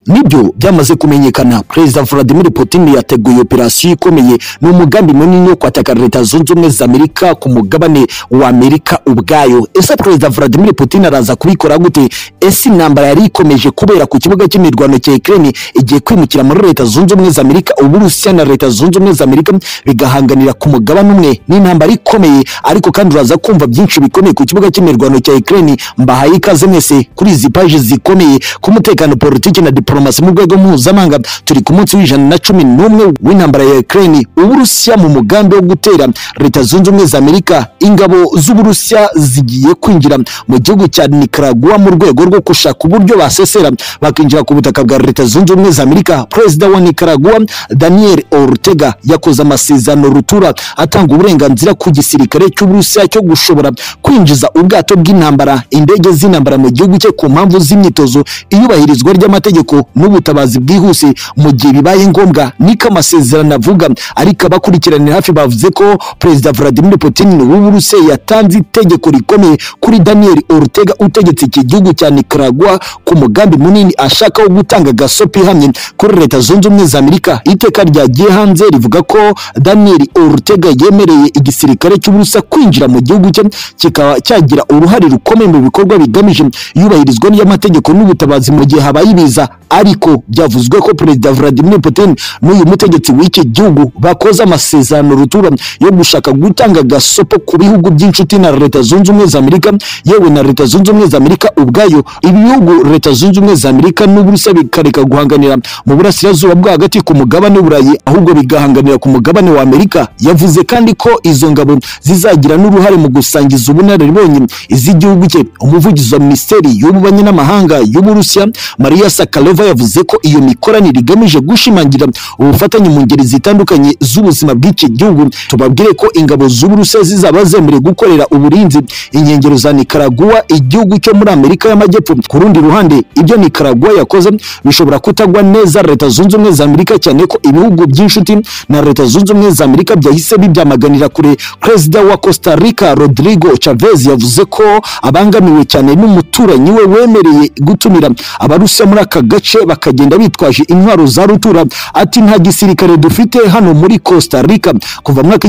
Nibyo byamaze kumenyekana President Vladimir Putin yateguye operasiyo ikomeye n'umugambi munini wo kwataka Leta Zunze Ubumwe za Amerika ku mugabane wa Amerika ubwayo. Ese President Vladimir Putin araza kubikora gute? Ese intambara yari ikomeje kubera ku kibuga cy'imirwano cya Ukraine igiye kwimukira muri Leta Zunze Ubumwe za Amerika, Uburusiya na Leta Zunze Ubumwe za Amerika bigahanganira ku mugabane umwe n'intambara ikomeye. Ariko kandi uraza kumva byinshi bikomeye ku kibuga cy'imirwano cya Ukraine. Mbahaye ikaze mwese kuri izi page zikomeye ku mutekano, politiki na diplomasi mu rwego mpuzamahanga. Turi ku munsi w'111 w'intambara ya Ukraine. Uburusiya mu mugambi wo gutera Leta Zunze Ubumwe za Amerika, ingabo z'Uburusiya zigiye kwinjira mu gihugu cya Nicaragua mu rwego rwo gushaka uburyo basesera bakinjira ku butaka bwa Leta Zunze Ubumwe za Amerika. Perezida wa Nicaragua Daniel Ortega yakoze amasezerano rutura atanga uburenganzira ku gisirikare cy'Uburusiya cyo gushobora kwinjiza ubwato bw'intambara, indege z'intambara mu gihugu cye ku mpamvu z'imyitozo, iyubahirizwa ry'amategeko n'ubutabazi bwihuse mu gihe bibaye ngombwa. Niko amasezerano avuga. Ariko abakurikiranira hafi bavuze ko Perezida Vladimir Putin w'Uburusiya yatanze itegeko rikomeye kuri Daniel Ortega utegetse iki gihugu cya Nicaragua ku mugambi munini ashaka wo gutanga gasopi hamwe kuri Leta Zunze Ubumwe za Amerika. Iteka ryagiye hanze rivuga ko Daniel Ortega yemereye igisirikare cy'Uburusiya kwinjira mu gihugu cye kikaba cyagira uruhare rukomeye mu bikorwa bigamije iyubahirizwa ry'amategeko n'ubutabazi mu gihe habaye ibiza. Ariko byavuzwe ko Perezida Vladimir Putin n'uyu mutegetsi w'iki gihugu bakoze amasezerano rutura yo gushaka gutanga gasopo ku bihugu by'inshuti na Leta Zunze Ubumwe za Amerika, yewe na Leta Zunze Ubumwe za Amerika ubwayo. Ibihugu Leta Zunze Ubumwe za Amerika n'Uburusiya bikareka guhanganira mu burasirazuba bwo hagati ku mugabane w'Uburayi, ahubwo bigahanganira ku mugabane wa Amerika. Yavuze kandi ko izo ngabo zizagira n'uruhare mu gusangiza ubunararibonye iz'igihugu cye. Umuvugizi wa Minisiteri y'Ububanyi n'Amahanga y'Uburusiya Maria Zakharova yavuze ko iyo mikoranire igamije gushimangira ubufatanye mu ngeri zitandukanye z'ubuzima bw'iki gihugu. Tubabwire ko ingabo z'Uburusiya zizaba zemerewe gukorera uburinzi inkengero za Nicaragua, igihugu cyo muri Amerika y'Amajyepfo. Ku rundi ruhande, ibyo Nicaragua yakoze bishobora kutagwa neza Leta Zunze Ubumwe za Amerika, cyane ko ibihugu by'inshuti na Leta Zunze Ubumwe za Amerika byahise bibyamaganira kure. Perezida wa Costa Rica Rodrigo Chavez yavuze ko abangamiwe cyane n'umuturanyi we wemereye gutumira Abarusiya muri aka gace bakagenda bitwaje intwaro za rutura. Ati nta gisirikare dufite hano muri Costa Rica kuva mwaka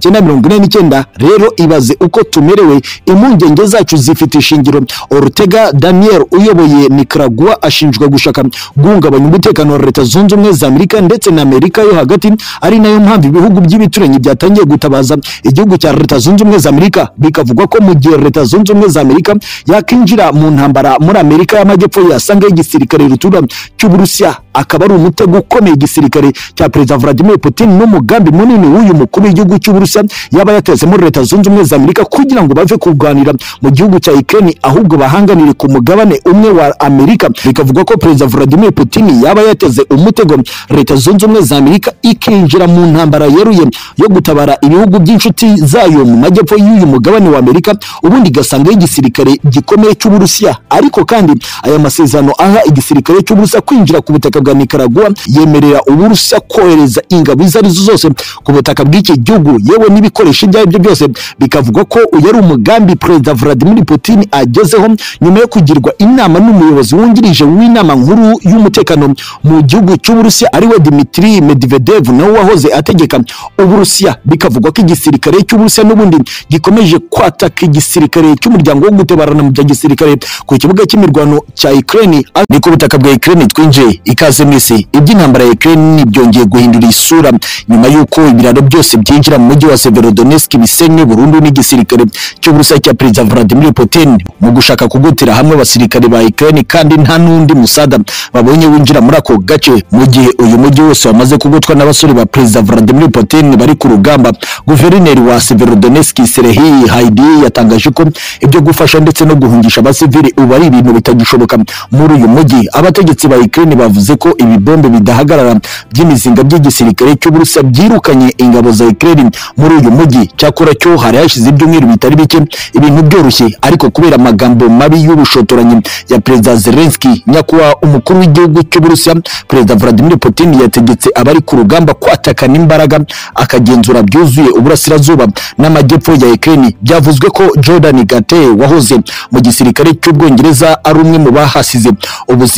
1949. Rero ibaze uko tumerewe, impungenge zacu zifite ishingiro. Ortega Daniel uyoboye Nicaragua ashinjwa gushaka guhungabanya umutekano wa Leta Zunze Ubumwe za Amerika ndetse na Amerika yo hagati. Ari nayo mpamvu ibihugu by'ibituranyi byatangiye gutabaza igihugu cya Leta Zunze Ubumwe za Amerika, bikavugwa ko mu gihe Leta Zunze Ubumwe za Amerika yakinjira mu ntambara muri Amerika y'Amajyepfo yasanga igisirikare rutura cy'Uburusiya, akaba ari umutego ukomeye igisirikare cya Perezida Vladimir Putin n'umugambi munini w'uyu mukuru w'igihugu cy'Uburusiya yaba yateze muri Leta Zunze Ubumwe za Amerika kugira ngo bave kurwanira mu gihugu cya Ukraine, ahubwo bahanganire ku mugabane umwe wa Amerika. Bikavuga ko Perezida Vladimir Putin yaba yateze umutego Leta Zunze Ubumwe za Amerika ikinjira mu ntambara yeruye yo gutabara ibihugu by'inshuti zayo mu majyepfo y'uyu mugabane wa Amerika, ubundi gasanga igisirikare gikomeye cy'Uburusiya. Ariko kandi aya masezerano aha igisirikare cy'Uburusiya kwinjira ku butaka bwa Nicaragua yemerera Uburusiya kohereza ingabo izo arizo zose ku butaka bw'iki gihugu, yewe n'ibikoresho ibyo aribyo byose. Bikavuga ko uyu ari umugambi Perezida Vladimir Putin agezeho nyuma yo kugirwa inama n'umuyobozi wungirije w'inama nkuru y'umutekano mu gihugu cy'Uburusiya ariwe Dmitry Medvedev, nawe wahoze ategeka Uburusiya. Bikavuga ko igisirikare cy'Uburusiya n'ubundi gikomeje kwataka igisirikare cy'umuryango wo gutabarana mu bya gisirikare ku kibuga cy'imirwano cya Ukraine. Ni ku butaka bwa Ukraine twinjiye. Ikaze mwese. Iby'intambara ya Ukraine byongeye guhindura isura nyuma y'uko ibiraro byose byinjira mu mujyi wa Severodonetsk bisenywe burundu n'igisirikare cy'Uburusiya cya Perezida Vladimir Putin mu gushaka kugutira hamwe abasirikare ba Ukraine, kandi nta n'undi musada babonye winjira muri ako gace. Mu gihe uyu mujyi wose wamaze kugutwa n'abasore ba Perezida Vladimir Putin bari ku rugamba, Guverineri wa Severodonetsk Serhiy Haidai yatangaje ko ibyo gufasha ndetse no guhungisha abasivili ubu ari ibintu bitagishoboka muri uyu mujyi. Abategetsi ba Ukraine bavuze ko ibi bombe bidahagarara by'imizinga by'igisirikare cy'Uburusiya byirukanye ingabo za Ukraine muri uyu mujyi. Cyakora cyo hari hashize ibyumweru bitari bike ibintu byoroshye, ariko kubera amagambo mabi y'ubushotoranyi ya Perezida Zelensky nyakubahwa umukuru w'igihugu cy'Uburusiya, Perezida Vladimir Putin yategetse abari ku rugamba kwatakana imbaraga akagenzura byuzuye uburasirazuba n'amajyepfo ya Ukraine. Byavuzwe ko Jordan Gate wahoze mu gisirikare cy'Ubwongereza ari umwe mu bahasize ubuzima wari mu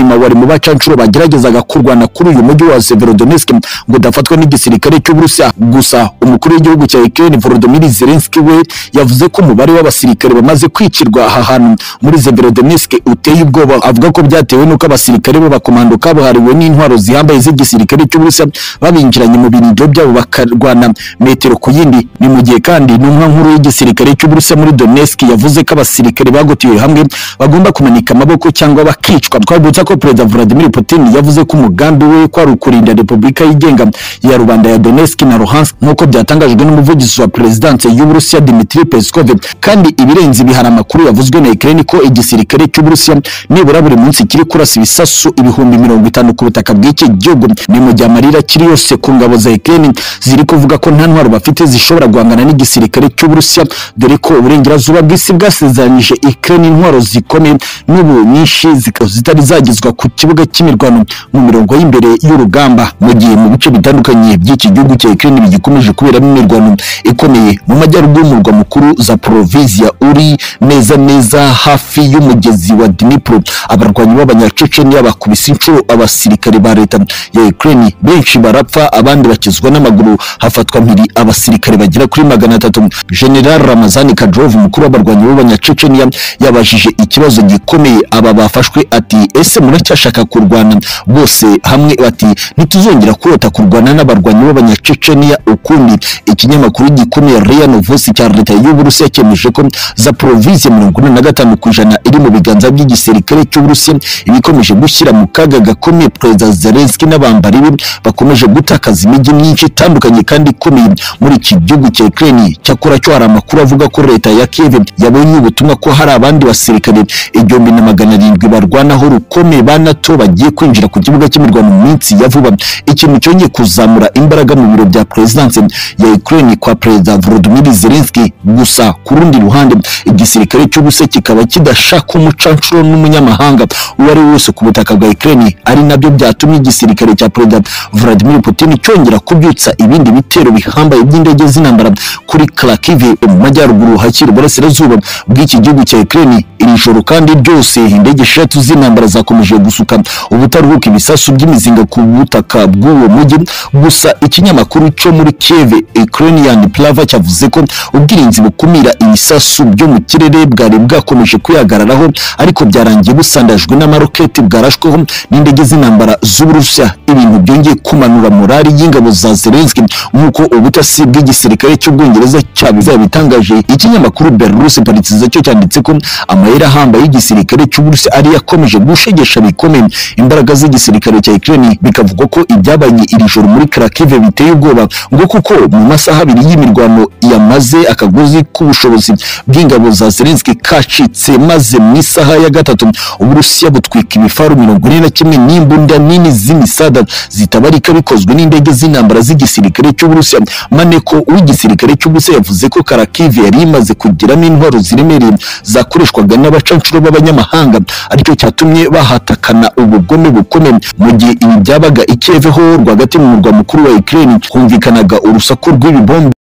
mu bacancuro bageragezaga kurwana kuri uyu mujyi wa Severodonetsk ngo dafatwa n'igisirikare cy'Uburusiya. Gusa umukuru w'igihugu cya Ukraine Volodymyr Zelensky we yavuze ko umubare w'abasirikare bamaze kwicirwa aha hantu muri Severodonetsk uteye ubwoba. Avuga ko byatewe nuko abasirikare bo bakomando kabuhariwe n'intwaro zihambaye z'igisirikare cy'Uburusiya babinjiranye mu birindiro byabo bakarwana metero ku yindi. Ni mu gihe kandi n'umwe nkuru y'igisirikare cy'Uburusiya muri Donetsk yavuze ko abasirikare bagotiwe hamwe bagomba kumanika amaboko cyangwa bakicwa. Twabutsa ko Perezida Vladimir Putin yavuze ko umugambi we kwari ukurinda Repubulika yigenga ya rubanda ya Donetsk na Luhansk nk'uko byatangajwe n'umuvugizi wa Perezidanse y'Uburusiya Dmitry Peskov. Kandi ibirenze ibihana amakuru yavuzwe na Ukraine ko igisirikare cy'Uburusiya nibura buri munsi kiri kurasa ibisasu 50,000 ku butaka bw'iki gihugu. Ni mu gihe amarira kiri yose ku ngabo za Ukraine ziri kuvuga ko nta ntwaro bafite zishobora guhangana n'igisirikare cy'Uburusiya, dore ko uburengerazuba bw'isi bwasezeranyije Ukraine intwaro zikomeye n'ubu nyinshi zitari zagezwa ku kibuga cy'imirwano mu mirongo y'imbere y'urugamba. Mu gihe mu bice bitandukanye by'iki gihugu cya Ukraine bigikomeje kuberamo imirwano ikomeye mu majyaruguru y'umurwa mukuru Zaporizhzhia uri neza hafi y'umugezi wa Dnipro, abarwanyi b'abanyacecenia bakubise inshuro abasirikare ba leta ya Ukraine, benshi barapfa abandi bakizwa n'amaguru, hafatwa mpiri abasirikare bagera kuri 300. General Ramazan Kadyrov, umukuru w'abarwanyi b'abanyacecenia, yabajije ikibazo gikomeye aba bafashwe ati ese muracyashaka kurwana? Bose hamwe bati ntituzongera kurota kurwana n'abarwanyi b'abanyacecenia ukundi. Ikinyamakuru gikomeye RIA Novosti cya leta y'Uburusiya cyemeje ko Zaporizhzhia 45% iri mu biganza by'igisirikare cy'Uburusiya, ibikomeje gushyira mu kaga gakomeye Perezida Zelensky n'abambari be bakomeje gutakaza imijyi myinshi itandukanye kandi ikomeye muri iki gihugu cya Ukraine. Cyakora cyo hari amakuru avuga ko leta ya Kiev yabonye ubutumwa ko hari abandi basirikare 1,700 barwanaho rukomeye ba NATO bagiye kwinjira ku kibuga cy'imirwano mu minsi ya vuba, ikintu cyongeye kuzamura imbaraga mu biro bya Perezidanse ya Ukraine kwa Perezida Volodymyr Zelensky. Gusa ku rundi ruhande igisirikare cy'Uburusiya kikaba kidashaka umucancuro n'umunyamahanga uwo ari wese ku butaka bwa Ukraine, ari nabyo byatumye igisirikare cya Perezida Vladimir Putin cyongera kubyutsa ibindi bitero bihambaye by'indege z'intambara kuri Kharkiv mu majyaruguru hakiri uburasirazuba bw'iki gihugu cya Ukraine. Iri joro kandi ryose indege 3 z'intambara zakomeje gusuka ubutaruhuka ibisasu by'imizinga ku butaka bw'uwo mujyi. Gusa ikinyamakuru cyo muri Kiev Ukrainian Plava cyavuze ko ubwirinzi bukumira ibisasu byo mu kirere bwari bwakomeje kuyagararaho, ariko byarangiye busandajwe n'amaroketi bwarashweho n'indege z'intambara z'Uburusiya. Ibintu byongeye kumanura morali y'ingabo za Zelensky nk'uko ubutasi bw'igisirikare cy'Ubwongereza cyabitangaje. Ikinyamakuru Belarus Politics cyo cyanditse ko amayira hamba y'igisirikare cy'Uburusiya ari yakomeje gushegesha bikomeye imbaraga z'igisirikare cya Ukraine, bikavuga ko ibyabaye iri joro muri Kharkiv biteye ubwoba ngo kuko mu masaha 2 y'imirwano yamaze akagozi k'ubushobozi bw'ingabo za Zelensky kacitse, maze mu isaha ya gatatu Uburusiya butwika ibifaru 41 n'imbunda nini z'imisada zitabarika bikozwe n'indege z'intambara z'igisirikare cy'Uburusiya. Maneko w'igisirikare cy'Uburusiya yavuze ko Kharkiv yari imaze kugiramo intwaro ziremereye zakoreshwaga n'abacancuro b'abanyamahanga, aricyo cyatumye bahatakana ubugome bukomeye. Mu gihe ibi byabaga i Kiev ho rwagati mu murwa mukuru wa Ukraine humvikanaga urusaku rw'ibibombe